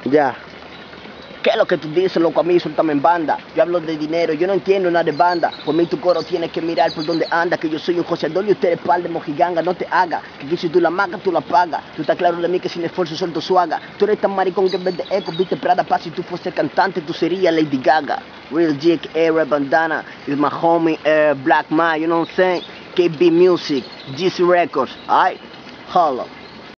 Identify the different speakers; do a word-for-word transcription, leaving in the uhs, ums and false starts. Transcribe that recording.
Speaker 1: Ya. ¿Qué es lo que tú dices, loco? A mí suéltame en banda. Yo hablo de dinero, yo no entiendo nada de banda. Por mí tu coro tienes que mirar por donde anda. Que yo soy un José Adolio y usted es par de mojiganga. No te hagas, que aquí si tú la magas, tú la pagas. Tú estás claro de mí que sin esfuerzo suelto su haga. Tú eres tan maricón que en vez de eco viste Prada Paz. Si tú fuese cantante, tú serías Lady Gaga. Real Jig, Air Bandana is my homie, uh, Black Man, you know what I'm saying? K B Music, G C Records, alright? Holla.